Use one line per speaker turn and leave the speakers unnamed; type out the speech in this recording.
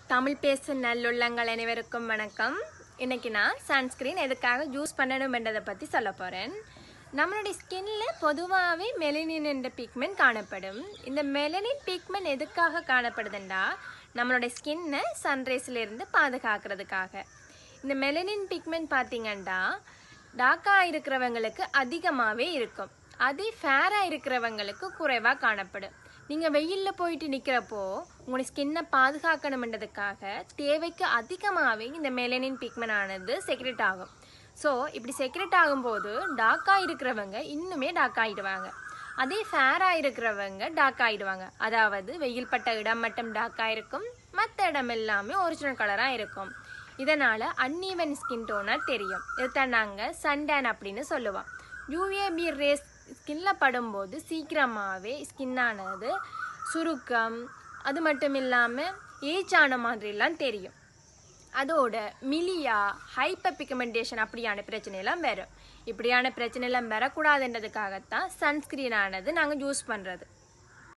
தமிழ் பேசும் நல்லுள்ளங்கள் அனைவருக்கும் வணக்கம். இன்னைக்கு நான் சன்ஸ்கிரீன் எதுக்காக யூஸ் பண்ணணும்ன்றதை பற்றி சொல்ல போகிறேன். நம்மளுடைய ஸ்கின்ல பொதுவாகவே மெலனின் என்ற பிக்மெண்ட் காணப்படும். இந்த மெலனின் பிக்மெண்ட் எதுக்காக காணப்படுதுண்டா நம்மளுடைய ஸ்கின்னை சன்ரைஸ்லேருந்து பாதுகாக்கிறதுக்காக. இந்த மெலனின் பிக்மெண்ட் பார்த்தீங்கன்னா டார்க்காக இருக்கிறவங்களுக்கு அதிகமாகவே இருக்கும், அதே ஃபேராக இருக்கிறவங்களுக்கு குறைவாக காணப்படும். நீங்கள் வெயிலில் போயிட்டு நிற்கிறப்போ உங்களுடைய ஸ்கின்னை பாதுகாக்கணுன்றதுக்காக தேவைக்கு அதிகமாகவே இந்த மெலனின் பிக்மெண்ட் ஆனது செக்ரெட் ஆகும். ஸோ இப்படி செக்ரெட் ஆகும்போது டார்க்காக இருக்கிறவங்க இன்னுமே டார்க் ஆகிடுவாங்க, அதே ஃபேராக இருக்கிறவங்க டார்க் ஆகிடுவாங்க. அதாவது வெயில் பட்ட இடம் மட்டும் டார்க்காக இருக்கும், மற்ற இடம் எல்லாமே ஒரிஜினல் கலராக இருக்கும். இதனால் அன்ஈவன் ஸ்கின் டோனாக தெரியும். இதுதான் நாங்கள் சன்டேன் அப்படின்னு சொல்லுவோம். யூஏபி ரேஸ் ஸ்கின்ல படும்போது சீக்கிரமாகவே ஸ்கின்னானது சுருக்கம், அது மட்டும் இல்லாமல் ஏஜ் ஆன மாதிரிலாம் தெரியும். அதோட மிலியா, ஹைப்பர் பிக்மெண்டேஷன் அப்படியான பிரச்சனையெல்லாம் வரும். இப்படியான பிரச்சனையெல்லாம் வரக்கூடாதுன்றதுக்காகத்தான் சன்ஸ்கிரீன் ஆனது நாங்கள் யூஸ் பண்ணுறது.